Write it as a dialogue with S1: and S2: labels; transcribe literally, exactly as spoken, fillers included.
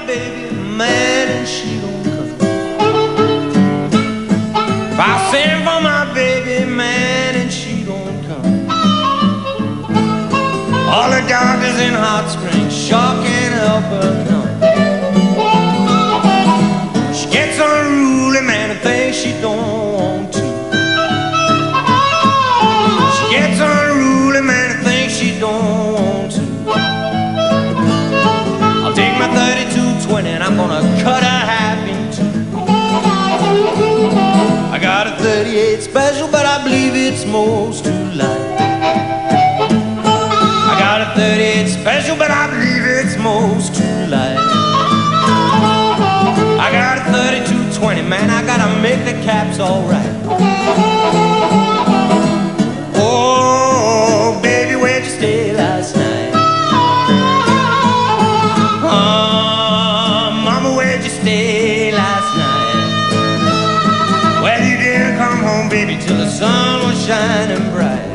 S1: my baby, man, and she don't come. If I send for my baby, man, and she don't come, all the doctors in Hot Springs sure can't help her none. She gets unruly, man, and thinks she don't want to. She gets unruly, man, and thinks she don't want to. I'll take my thirty-two twenty and I'm gonna cut her half in two. I got a thirty-eight special, but I believe it's most too light. I got a thirty-eight special, but I believe it's most too light. I got a thirty-two twenty, man, I gotta make the caps all right. Oh, baby, where'd you stay last night? Oh, mama, where'd you stay last night? Well, you didn't come home, baby, till the sun was shining bright.